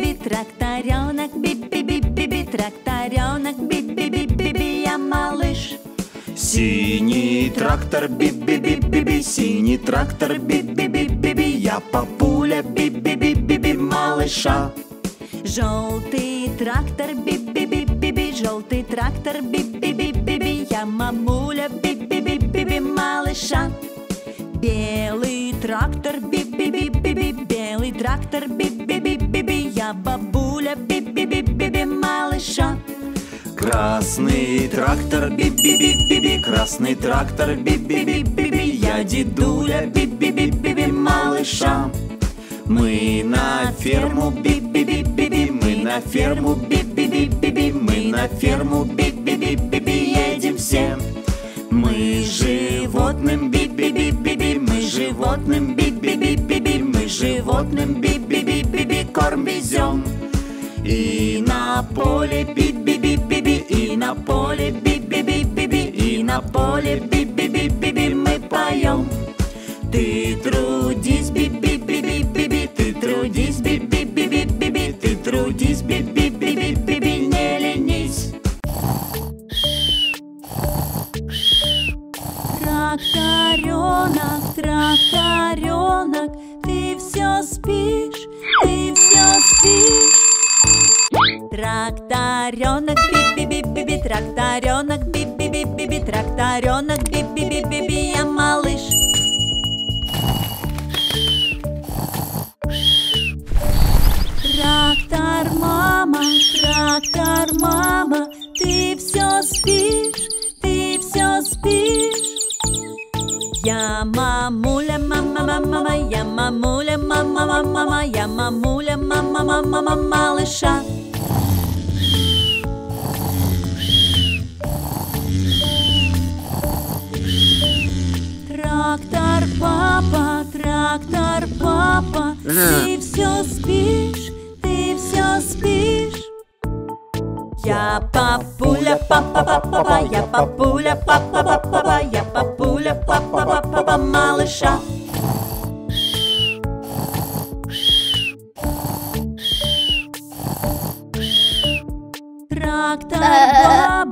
би-би-би-би, тракторенок, би-би-би-би-би, тракторенок, би-би-би-би-би, я малыш. Синий трактор, би-би-би-би-би, синий трактор, би-би-би-би-би, я папуля, би-би-би-би-би, малыша. Желтый трактор, би-би-би-би-би, желтый трактор, би-би-би-би-би, я мамуля, би-би-би-би-би, малыша. Белый трактор, би-би-би-би-би, белый трактор, би-би-би-би-би, я бабуля, би-би-би-би-би, малыша. Красный трактор, би-би-би-би-би, красный трактор, би-би-би-би-би, я дедуля, би-би-би-би-би, малыша. Мы на ферму, би-би-би-би-би, мы на ферму, би-би-би-би-би, мы на ферму, би-би-би-би-би, едем все. Мы животным, би-би-би-би-би, мы животным, би-би-би-би-би, мы животным, би-би-би-би-би, корм везем. И на поле, би-би-би-би-би, и на поле, би-би-би-би-би, и на поле, би-би-би-би-би, мы поем. Ты трудись, би-би-би-би-би, ты трудись, би-би-би-би-би, ты трудись, би-би-би-би-би, не ленись. Тракторенок, тракторенок, ты все спишь, ты все спишь. Тракторенок, би-би-би-би-би, тракторенок, би-би-би-би-би, тракторенок, би-би-би-би-би, я малыш. Трактор, мама, ты все спишь, ты все спишь. Я мамуля, мама, я мамуля, мама, я мамуля, мама, малыша. Трактор, папа, ты все спишь, ты все спишь. Я папуля, папа, я папуля, папа, я папуля, папа, малыша. Трактор,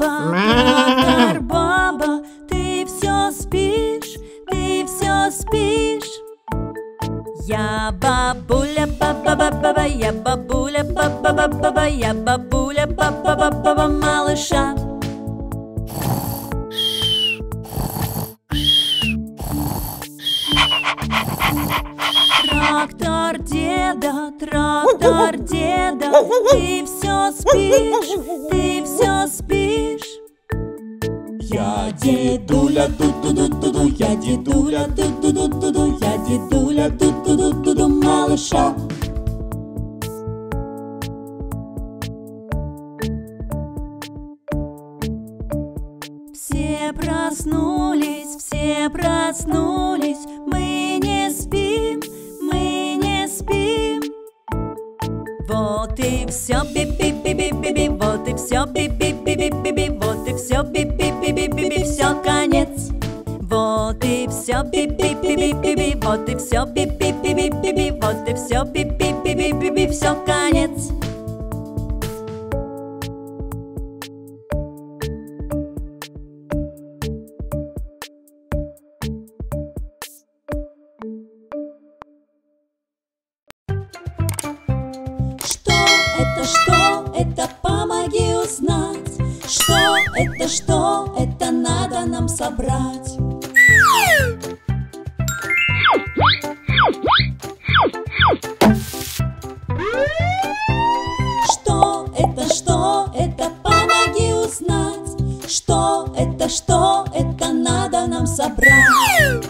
баба, ты все спишь, ты все спишь. Я бабуля, баба, я бабуля, баба, я бабуля, баба, малыша. Трактор деда, ты все спишь, ты все спишь. Я дедуля, ду-ду-ду-ду-ду, я дедуля, ду-ду-ду-ду-ду, я дедуля, ду-ду-ду-ду-ду, малыша. Все проснулись, мы не спим, мы не спим. Вот и все, би-би-би-би-би-би, вот и все, би-би-би-би-би-би, вот и все, би-би-би-би-би-би, все, конец. Вот и все, би-би-би-би-би-би, вот и все, би-би-би-би-би-би, вот и все, би-би-би-би-би-би, все, конец. Что это, помоги узнать. Что это надо нам собрать. Что это, помоги узнать. Что это надо нам собрать.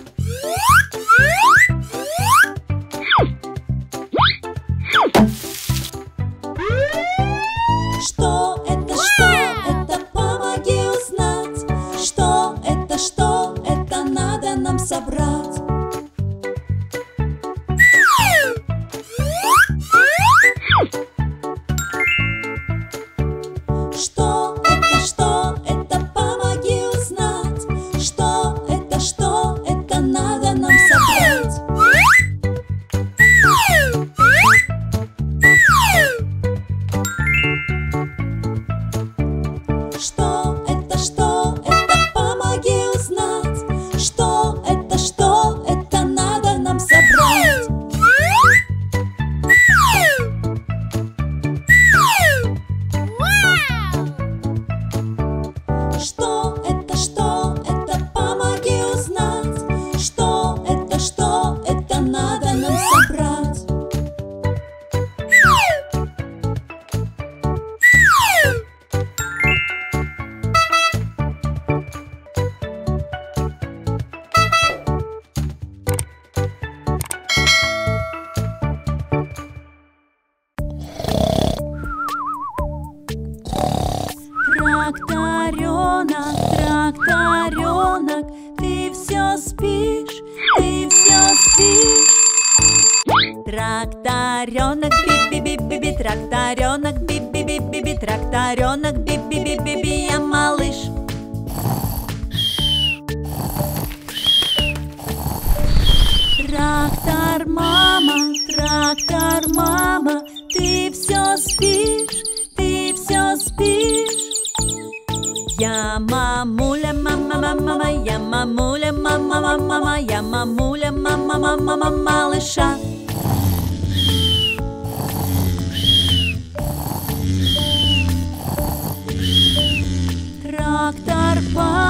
Что это, помоги узнать. Что это надо нам собрать. Что это, помоги узнать. Что это, что это? Помоги узнать. Что это надо нам собрать. Тракторенок, тракторенок, ты все спишь, ты все спишь. Тракторенок, би-би-би-би-би, тракторенок, би-би-би-би-би, тракторенок, би-би-би-би-би, я малыш. Трактор мама, ты все спишь, ты все спишь. Я мамуля, мама, я мамуля, мама, я мамуля, мама, малыша. Трактор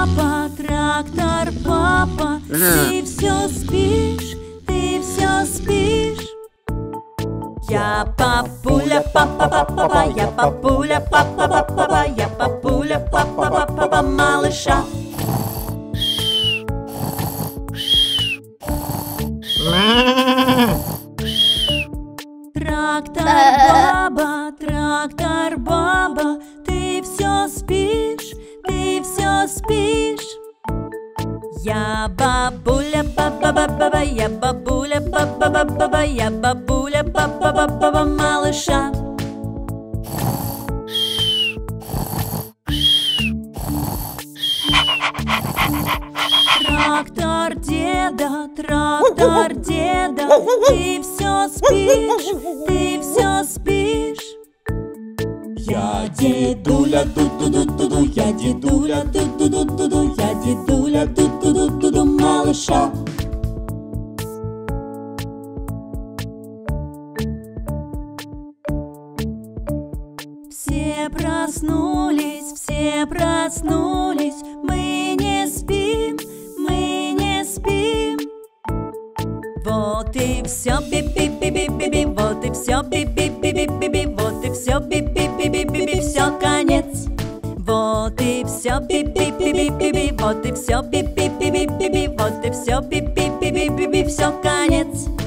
папа, ты все спишь, ты все спишь. Я папуля, папа, я папуля, папа, я папуля, папа, малыша. Трактор баба, ты все спишь, ты все спишь. Я бабуля, баба, я бабуля, баба, я бабуля, баба, малыша. Трактор деда, ты все спишь, ты все спишь. Я дедуля, ду-ду-ду-ду-ду, я дедуля, ду-ду-ду-ду-ду, я дедуля, ду-ду-ду-ду-ду, малыша. Все проснулись, мы не спим, мы не спим. Вот и все, би-би-би-би-би-би, вот и все, би-би-би-би-би-би, вот и все, би-би-би-би-би-би, все, конец. Вот и все, би-би-би-би-би-би, вот и все, би-би-би-би-би, вот и все, би-би-би-би-би, все, конец.